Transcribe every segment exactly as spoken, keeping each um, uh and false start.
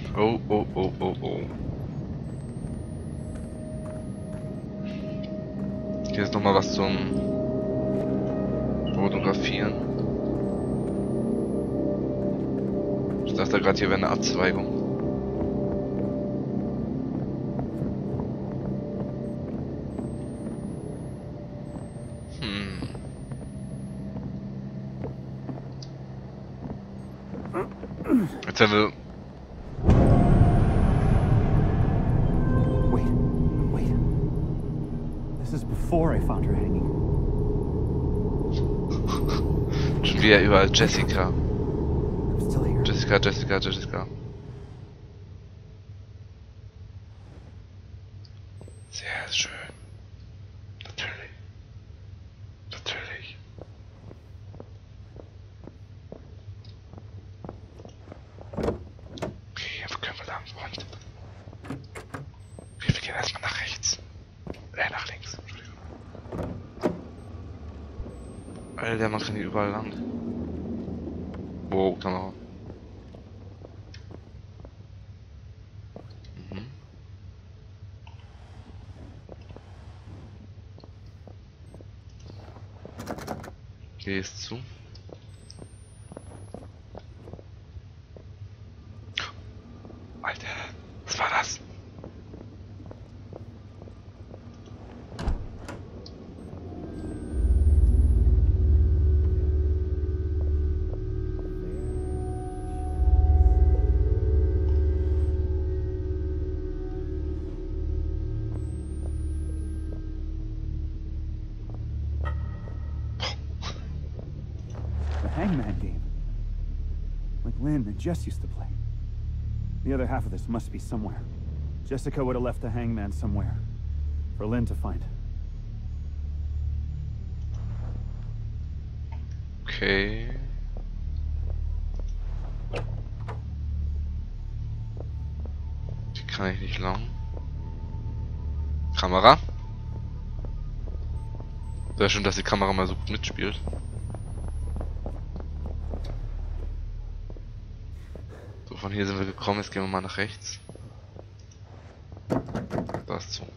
Oh, oh, oh, oh, oh. Hier ist nochmal was zum Fotografieren. Ich dachte gerade, hier wäre eine Abzweigung. Hm. Jetzt haben wir... Wait, wait. This is before I found her hanging. Schon wieder überall Jessica. I'm still here. Jessica, Jessica, Jessica. Sehr schön. Natürlich. Natürlich. Okay, wo können wir lang, Freund? Okay, wir gehen erstmal nach rechts. Äh, nach links. Entschuldigung. Alter, man kann hier überall lang. Wow, Kamera. Mhm. Hier ist zu. Alter, was war das? The Hangman game. Like Lynn and Jess used to play. The other half of this must be somewhere. Jessica would have left the Hangman somewhere. For Lynn to find. Okay. Die kann ich nicht lang. Kamera. Sehr schön, dass die Kamera mal so gut mitspielt. So, von hier sind wir gekommen, jetzt gehen wir mal nach rechts. Da ist zu.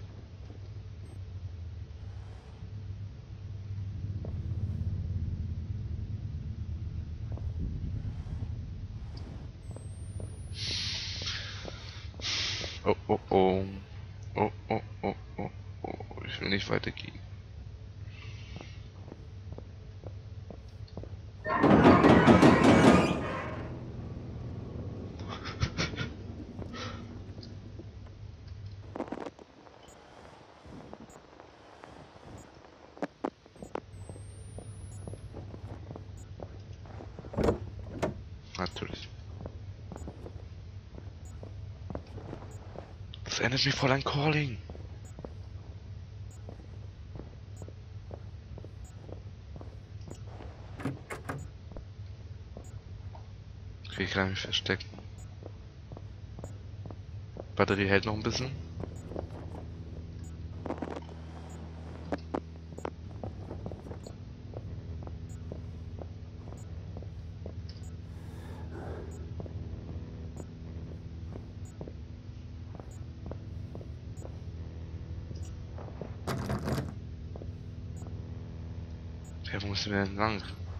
Oh, oh, oh. Oh, oh, oh, oh, oh. Ich will nicht weitergehen. Natürlich. Das erinnert mich voll an Calling. Okay, ich kann mich verstecken. Batterie hält noch ein bisschen. Ja, wo müssen wir denn lang?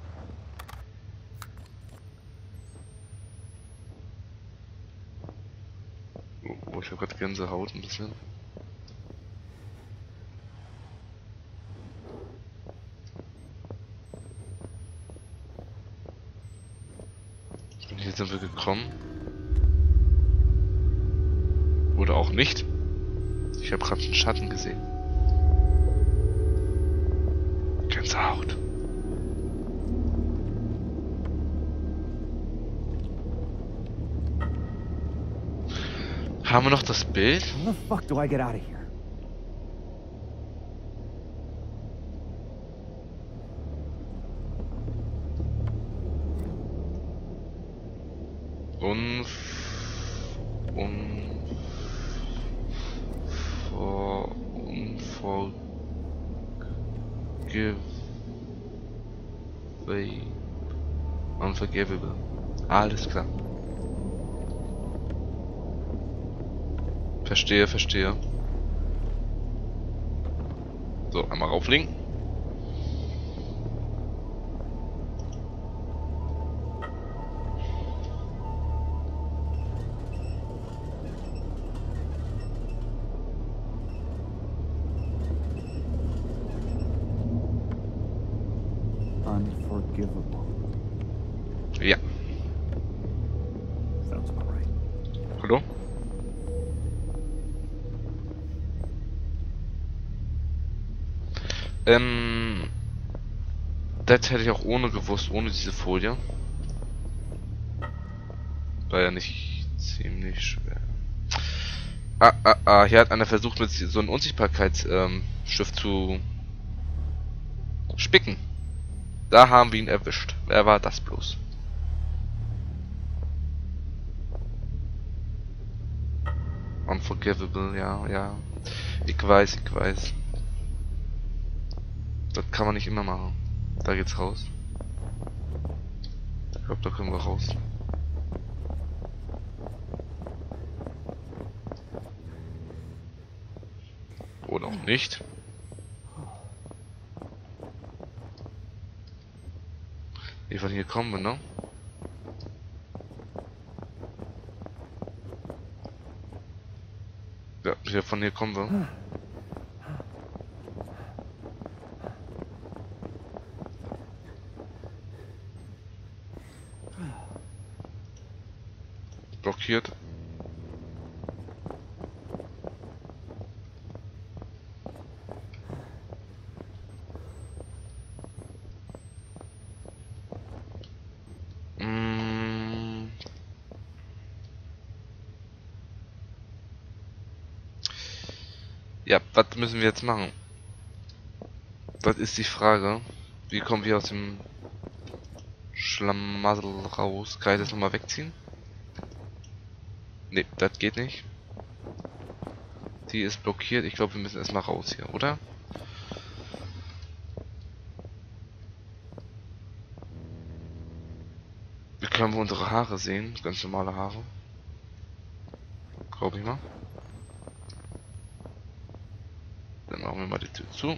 Oh, ich habe gerade Gänsehaut ein bisschen. Und hier sind wir gekommen. Oder auch nicht. Ich habe gerade einen Schatten gesehen. Gänsehaut. Haben wir noch das Bild? How the fuck do I get out of here? Unf... Un... For... Unforgive... Unforgivable. Alles klar. Verstehe, verstehe. So, einmal rauflegen. Unforgivable. Ja. Sounds about right. Hallo? Ähm... Das hätte ich auch ohne gewusst, ohne diese Folie. War ja nicht ziemlich schwer. Ah, ah, ah, hier hat einer versucht, mit so einem Unsichtbarkeitsstift ähm, Stift zu spicken. Da haben wir ihn erwischt. Wer war das bloß? Unforgivable, ja, ja. Ich weiß, ich weiß. Das kann man nicht immer machen. Da geht's raus. Ich glaube, da können wir raus. Oder auch nicht. Wie von hier kommen wir, ne? Ja, hier von hier kommen wir. Blockiert. Mm. Ja, was müssen wir jetzt machen? Das ist die Frage. Wie kommen wir aus dem Schlamassel raus? Kann ich das nochmal wegziehen? Ne, das geht nicht. Die ist blockiert. Ich glaube, wir müssen erstmal raus hier, oder? Wie können wir unsere Haare sehen? Ganz normale Haare. Glaube ich mal. Dann machen wir mal die Tür zu.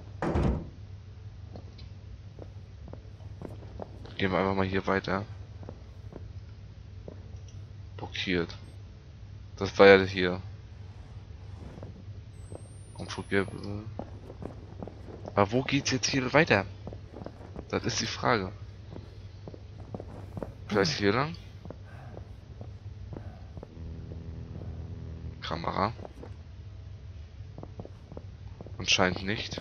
Gehen wir einfach mal hier weiter. Blockiert. Das war ja hier. Unforgivable. Aber wo geht's jetzt hier weiter? Das ist die Frage. Vielleicht hier lang? Kamera. Anscheinend nicht.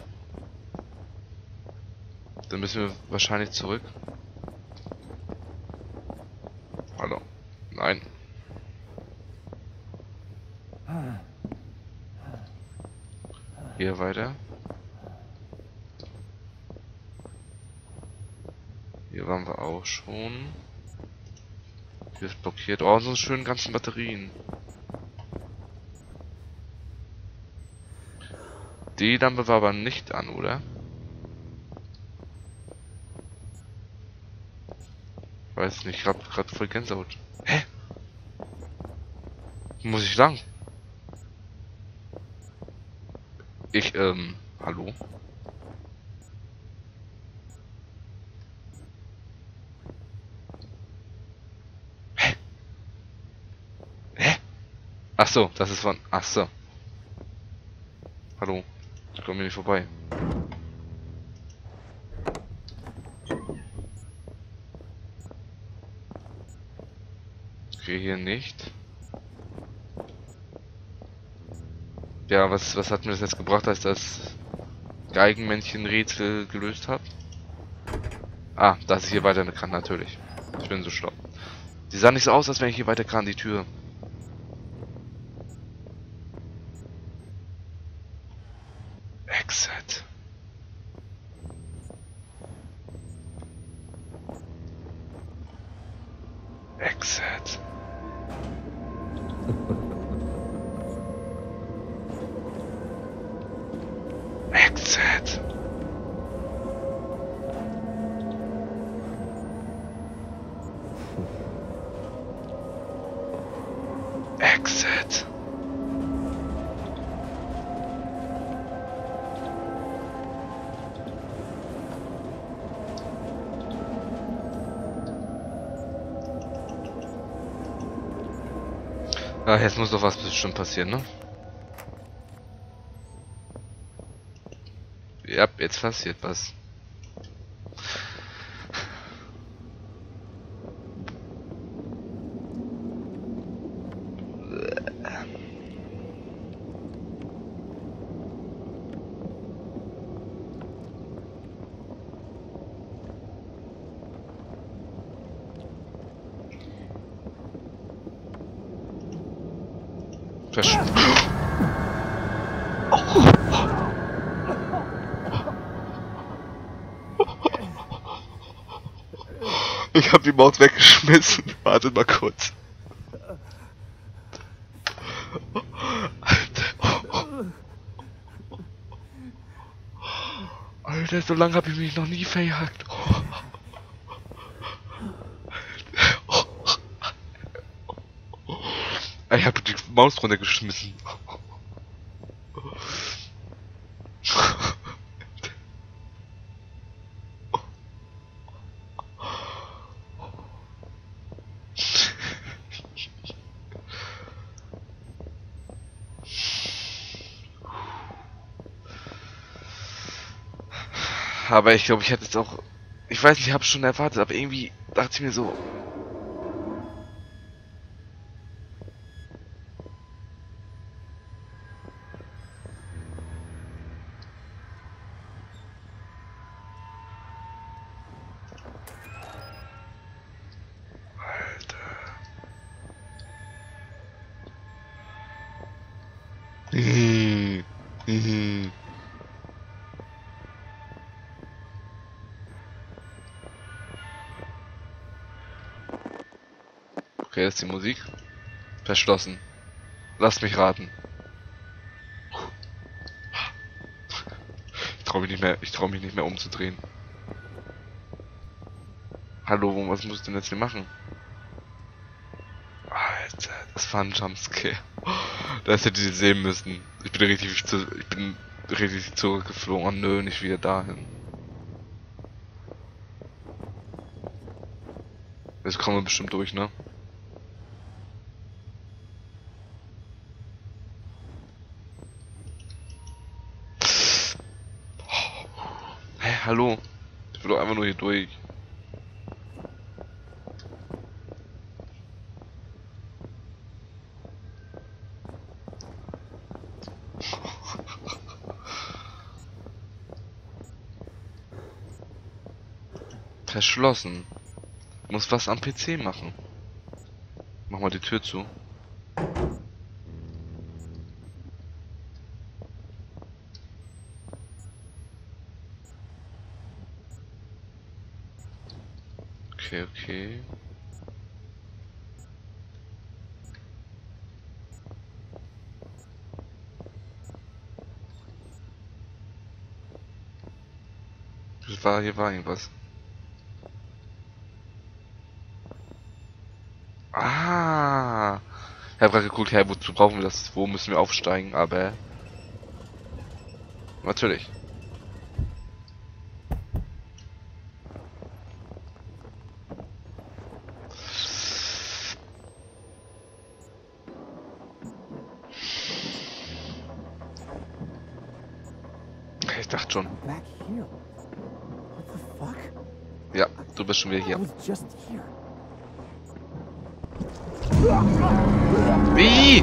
Dann müssen wir wahrscheinlich zurück. Hallo. Nein. Hier weiter. Hier waren wir auch schon. Hier ist blockiert. Oh, so schönen ganzen Batterien. Die Lampe war aber nicht an, oder? Weiß nicht, ich hab grad voll Gänsehaut. Hä? Wo muss ich lang? Ich, ähm, hallo? Hä? Hä? Ach so, das ist von... Ach so. Hallo? Ich komme hier nicht vorbei. Okay, hier nicht. Ja, was, was hat mir das jetzt gebracht, dass ich das Geigenmännchen-Rätsel gelöst habe? Ah, dass ich hier weiter kann, natürlich. Ich bin so schlau. Die sah nicht so aus, als wenn ich hier weiter kann, die Tür. Exit. Exit. Exit. Exit. Ah, jetzt muss doch was bestimmt passieren, ne? Ja, jetzt passiert was. Versch Ich hab die Maus weggeschmissen. Wartet mal kurz. Alter. Alter, so lange habe ich mich noch nie verjagt. Ich hab die Maus runtergeschmissen. Aber ich glaube, ich hätte es auch... Ich weiß nicht, ich habe es schon erwartet, aber irgendwie dachte ich mir so... Mhm. Mhm. Okay, das ist die Musik. Verschlossen. Lasst mich raten. Ich traue mich nicht mehr, ich traue mich nicht mehr umzudrehen. Hallo, was muss ich denn jetzt hier machen? Alter, das war ein Jumpscare. Das hätte ich sehen müssen. Ich bin richtig zu, ich bin richtig zurückgeflogen. Oh nö, nicht wieder dahin. Jetzt kommen wir bestimmt durch, ne? Hä, hallo? Ich will doch einfach nur hier durch. Verschlossen. Muss was am P C machen. Mach mal die Tür zu. Okay, okay. Das war, hier war irgendwas. Ah! Ich habe gerade geguckt, hey, wozu brauchen wir das? Wo müssen wir aufsteigen? Aber... Natürlich. Ich dachte schon. Back here. What the fuck? Ja, du bist schon wieder I hier. was just here. Wie?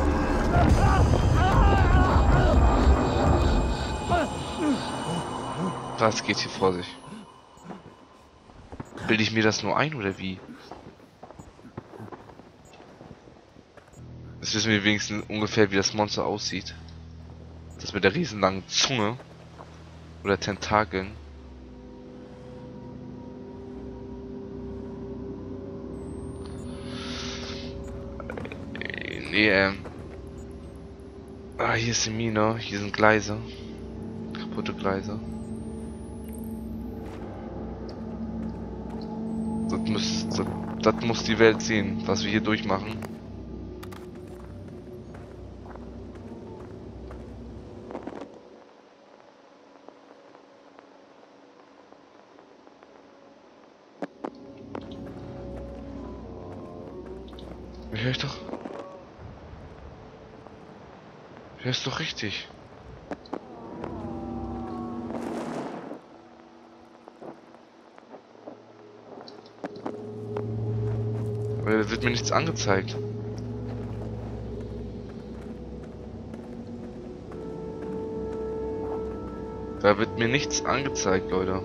Was geht hier vor sich? Bilde ich mir das nur ein oder wie? Jetzt wissen wir wenigstens ungefähr, wie das Monster aussieht. Das mit der riesenlangen Zunge. Oder Tentakeln. Nee, ähm. Ah, hier ist die Mine. Hier sind Gleise. Kaputte Gleise. Das muss, das, das muss die Welt sehen, was wir hier durchmachen. Hör ich doch. Ja, ist doch richtig. Aber da wird mir nichts angezeigt. Da wird mir nichts angezeigt, Leute.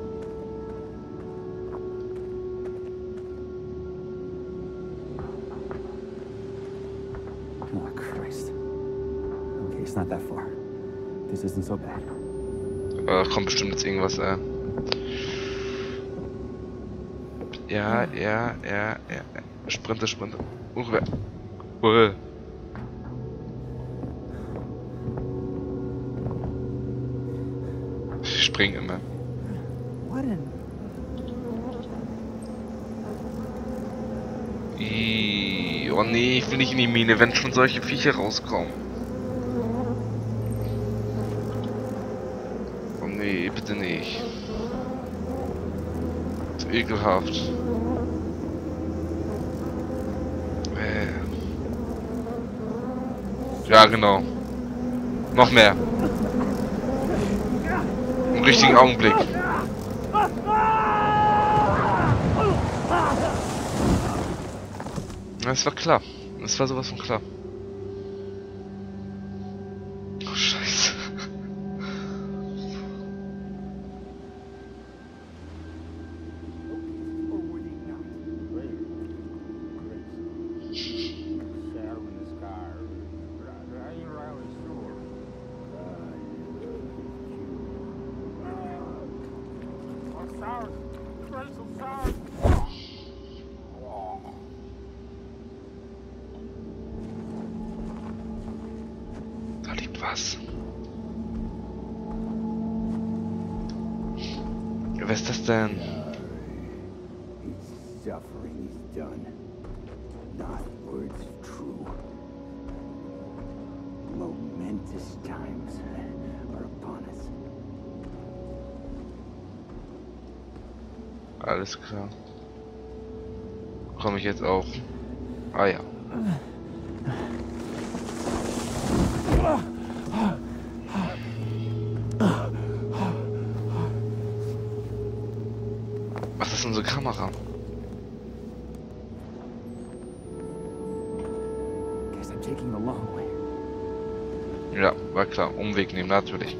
Oh, Christ. Okay, it's not that far. This isn't so bad. Da kommt bestimmt jetzt irgendwas, äh. Ja, ja, ja, ja. Sprinte, Sprinte. Rüber. Uh. Ich spring immer. What in... Ih, oh nee, ich will nicht in die Mine, wenn schon solche Viecher rauskommen. Oh nee, bitte nicht. Zu ekelhaft. Äh. Ja, genau. Noch mehr. Im richtigen Augenblick. Das war klar. Das war sowas von klar. Oh, Scheiße. Da liegt was. Wer ist das denn? His suffering is done. Not words true. Momentous times are upon us. Alles klar. Komme ich jetzt auch? Ah ja. Was ist unsere Kamera? Guess I'm taking the long way. Ja, war klar. Umweg nehmen, natürlich.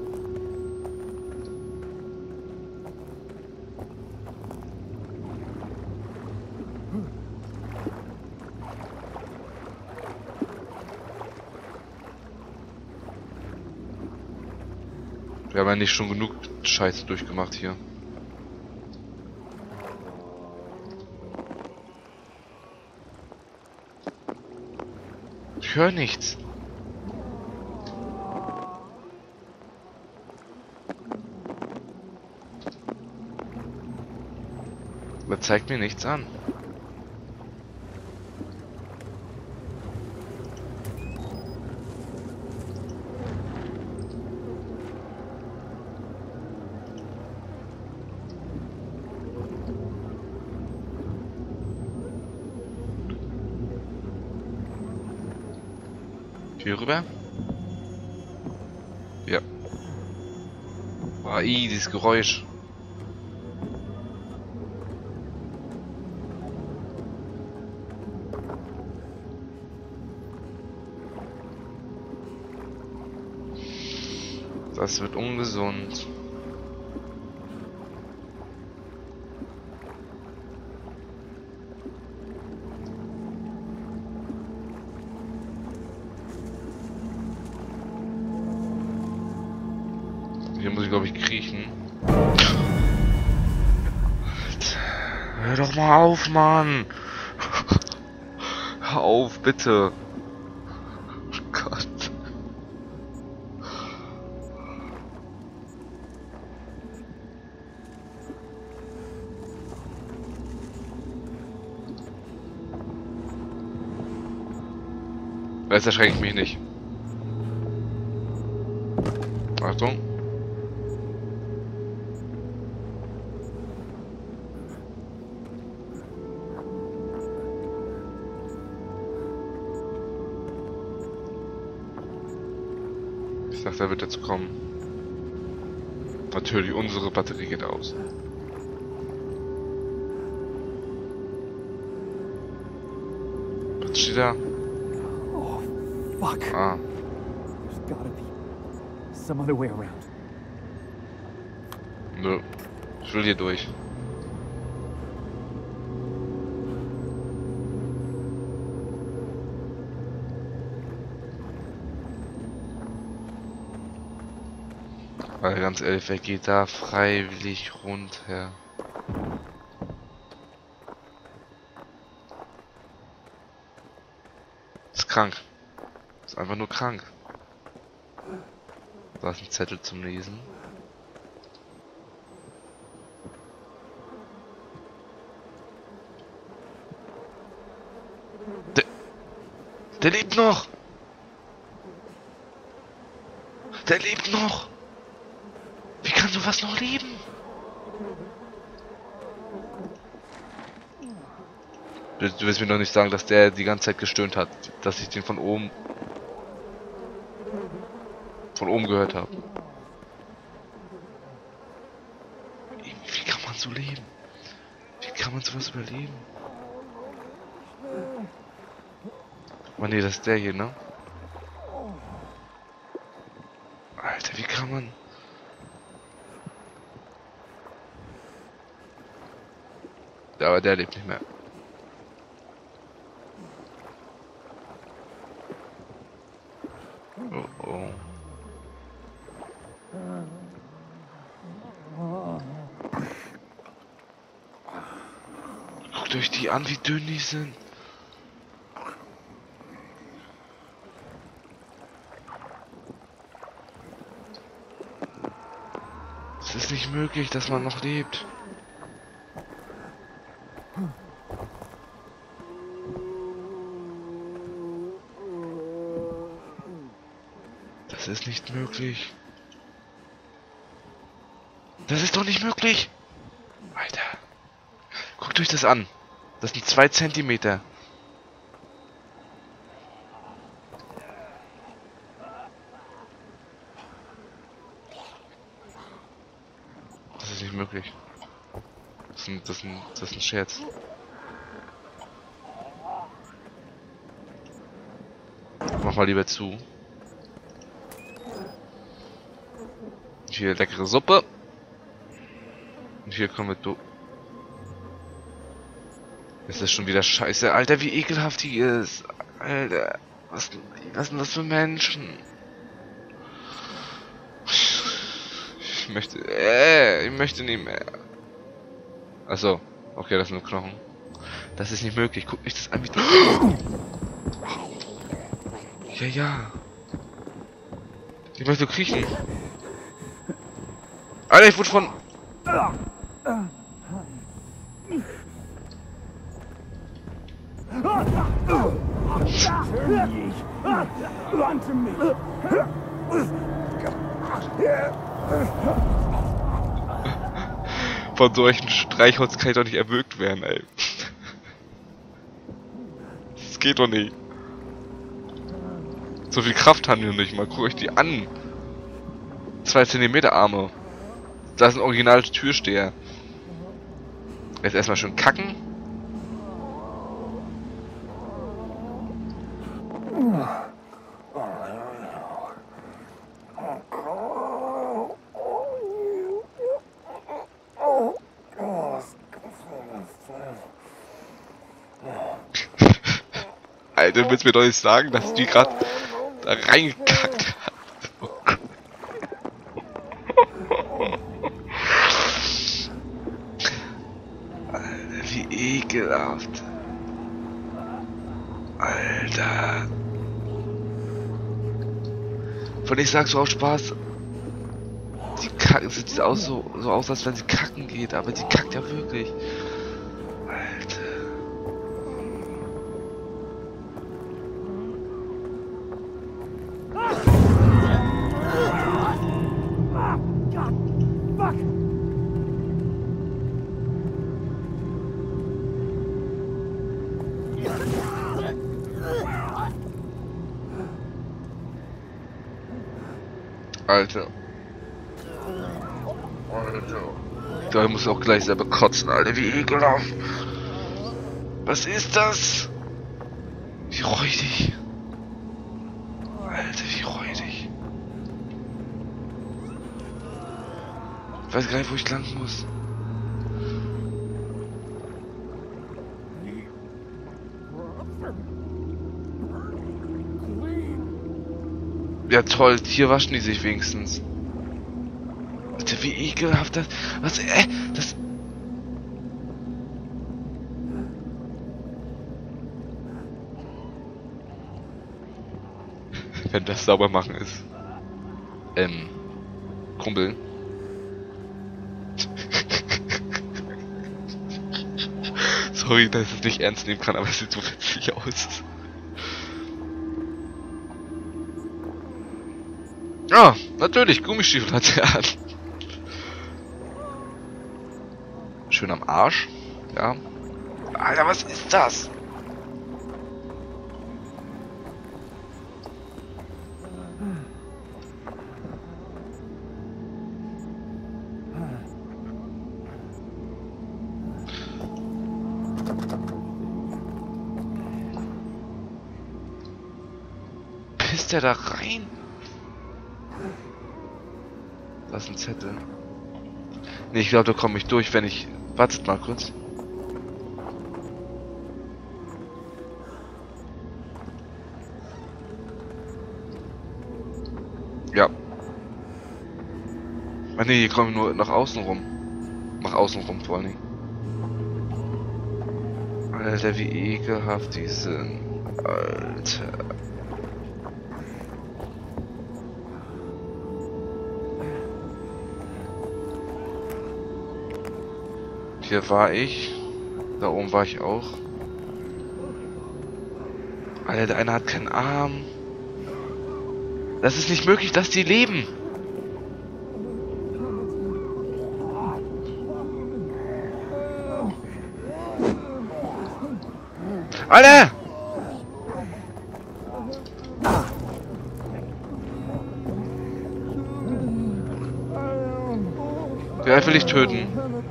Wir haben ja nicht schon genug Scheiße durchgemacht hier. Ich höre nichts. Er zeigt mir nichts an. Hier rüber? Ja. Ah, ii, dieses Geräusch. Das wird ungesund. Hier muss ich, glaube ich, kriechen. Alter, hör doch mal auf, Mann! Hör auf, bitte! Oh Gott. Jetzt erschrecke ich mich nicht. Achtung. Ich dachte, er wird jetzt kommen. Natürlich, unsere Batterie geht aus. Was steht da? Oh, fuck. Ah. There's gotta be some other way around. Nö. Ich will hier durch. Weil ganz ehrlich, wer geht da freiwillig runter? Ist krank. Ist einfach nur krank. Da ist ein Zettel zum Lesen. Der, der lebt noch! Der lebt noch! Wie kann sowas noch leben? Du, du willst mir doch nicht sagen, dass der die ganze Zeit gestöhnt hat, dass ich den von oben von oben gehört habe. Wie, wie kann man so leben? Wie kann man sowas überleben? Oh nee, das ist der hier, ne? Alter, wie kann man... Ja, aber der lebt nicht mehr. Oh oh. Guckt euch die an, wie dünn die sind. Es ist nicht möglich, dass man noch lebt. Das ist nicht möglich. Das ist doch nicht möglich. Alter. Guckt euch das an. Das sind zwei Zentimeter. Das ist nicht möglich. Das ist ein, das ist ein, das ist ein Scherz. Mach mal lieber zu. Hier leckere Suppe. Und hier kommen wir du. Es ist schon wieder scheiße. Alter, wie ekelhaft die ist. Alter. Was, was sind das für Menschen? Ich möchte. Äh, ich möchte nicht mehr. Achso. Okay, das sind nur Knochen. Das ist nicht möglich. Guck mich das an, wie. Ja, ja. Ich möchte kriechen. Alter, ich wurde von... Von solchen Streichholz kann ich doch nicht erwürgt werden, ey. Das geht doch nicht. So viel Kraft haben die nicht mal. Guckt euch die an. Zwei Zentimeter Arme. Das ist ein original Türsteher. Jetzt erstmal schön kacken. Alter, du willst mir doch nicht sagen, dass die gerade da reingekackt hat. Oh Gott. Alter, wie ekelhaft. Alter. Von ich sag so auf Spaß. Die kacken, sieht aus so, so aus, als wenn sie kacken geht, aber sie kackt ja wirklich. Alter. Alter. Alter. Da muss auch gleich selber kotzen, Alter. Wie ekelhaft. Was ist das? Wie räudig. Alter, wie räudig. Ich weiß gar nicht, wo ich lang muss. Ja toll, hier waschen die sich wenigstens. Alter, wie ekelhaft das... Was, äh, das... Wenn das sauber machen ist. Ähm... Kumpel. Sorry, dass ich es nicht ernst nehmen kann, aber es sieht so witzig aus. Ja, natürlich, Gummistiefel hat er an. Schön am Arsch. Ja. Alter, was ist das? Pisst der da rein? Das ist ein Zettel. Ne, ich glaube, da komme ich durch, wenn ich... Wartet mal kurz. Ja. Ah ne, hier komme ich nur nach außen rum. Nach außen rum vor allen Dingen. Alter, wie ekelhaft die sind. Alter. Hier war ich. Da oben war ich auch. Alter, der eine hat keinen Arm. Das ist nicht möglich, dass die leben. Alter! Wer will ich töten?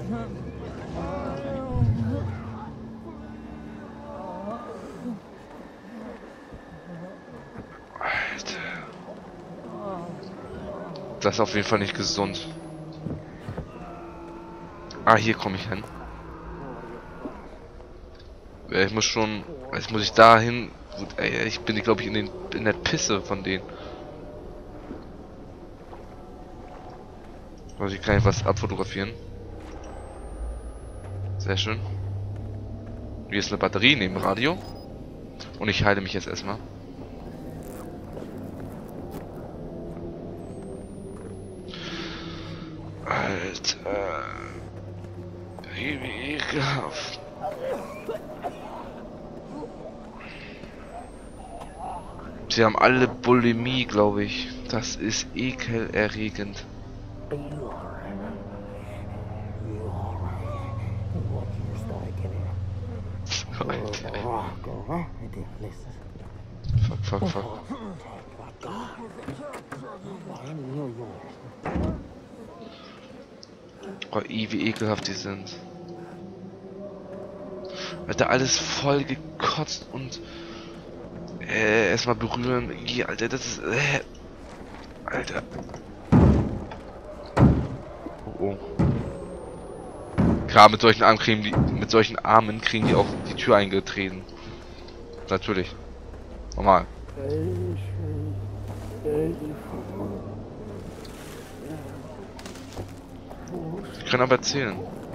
Das ist auf jeden Fall nicht gesund. Ah, hier komme ich hin. Ja, ich muss schon... Jetzt muss ich da hin... Ey, ich bin, glaube ich, in, den, in der Pisse von denen. Also ich kann ich was abfotografieren. Sehr schön. Hier ist eine Batterie neben dem Radio. Und ich heile mich jetzt erstmal. Alter. Wie ekelhaft. Sie haben alle Bulimie, glaube ich. Das ist ekelerregend. Fuck, fuck, fuck. Oh, wie ekelhaft die sind. Alter, alles voll gekotzt und äh, erstmal berühren. Ja, Alter, das ist äh, Alter. Oh, oh. Gerade mit solchen Armen kriegen die mit solchen Armen kriegen die auch die Tür eingetreten. Natürlich. Normal. Die können aber erzählen.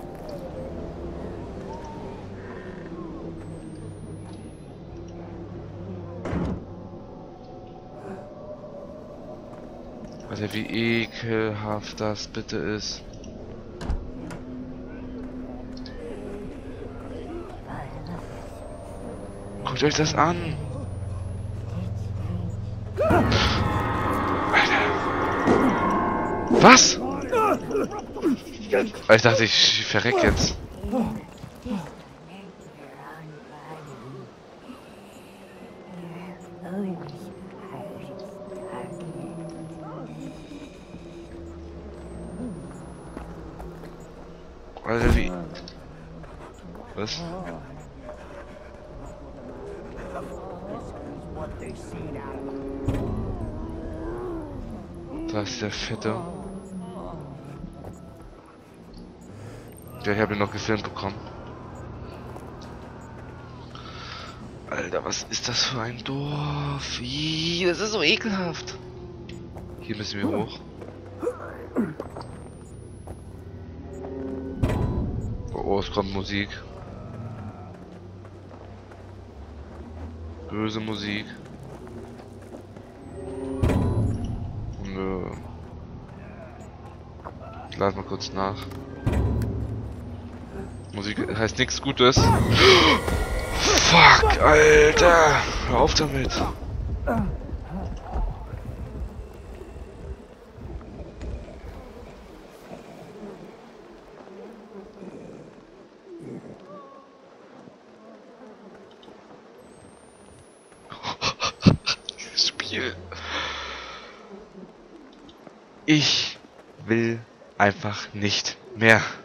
Also wie ekelhaft das bitte ist. Guckt euch das an. Alter. Was? Ich dachte, ich verreck jetzt. Alter, wie... Was? Da ist der Fette. Ja, ich habe ihn noch gefilmt bekommen. Alter, was ist das für ein Dorf? Ih, das ist so ekelhaft. Hier müssen wir hoch. Oh, oh, es kommt Musik. Böse Musik. Nö. Ich lade mal kurz nach. Musik heißt nichts Gutes. Fuck, Alter! Hör auf damit! Dieses Spiel. Ich will einfach nicht mehr.